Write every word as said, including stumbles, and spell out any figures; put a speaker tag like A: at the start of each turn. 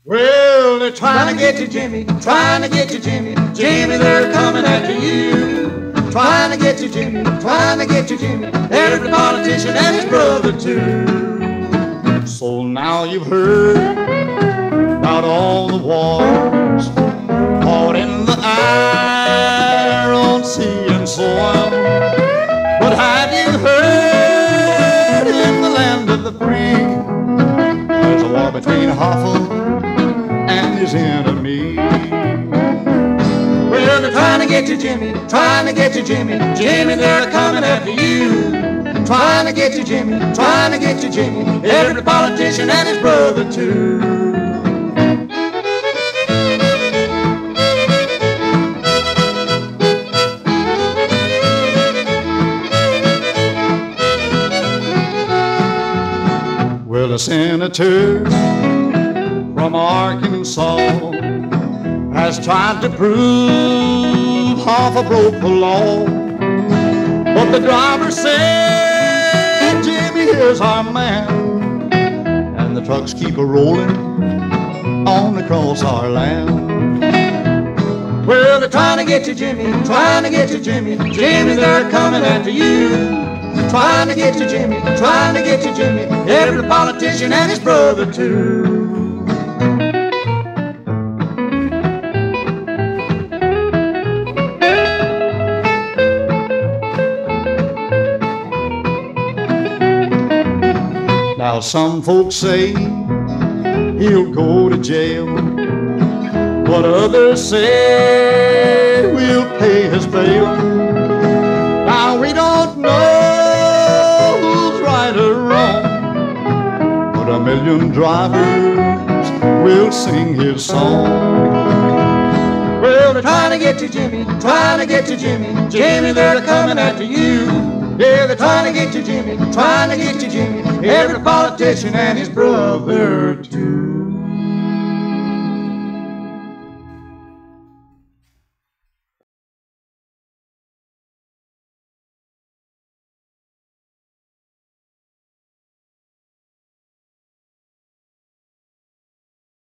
A: Well, they're trying to get you, Jimmy, trying to get you, Jimmy. Jimmy, they're coming after you. Trying to get you, Jimmy, trying to get you, Jimmy. Every politician and his brother, too. So now you've heard about all the wars fought in the Iron Sea and so on. But have you heard in the land of the free, there's a war between Hoffman and his enemy? Well, they're trying to get you, Jimmy, trying to get you, Jimmy. Jimmy, they're coming after you. Trying to get you, Jimmy, trying to get you, Jimmy. Every politician and his brother, too. Well, a senator from Arkansas has tried to prove Hoffa broke the law, but the driver said, Jimmy, here's our man, and the trucks keep a-rolling on across our land. Well, they're trying to get you, Jimmy, trying to get you, Jimmy. Jimmy, they're coming after you. Trying to get you, Jimmy, trying to get you, Jimmy. Every politician and his brother, too. Now some folks say he'll go to jail, but others say we'll pay his bail. Now we don't know who's right or wrong, but a million drivers will sing his song. Well, they're trying to get you, Jimmy, trying to get you, Jimmy. Jimmy, they're coming after you. Yeah, they're trying to get you, Jimmy, trying to get you, Jimmy. Every politician and his brother, too.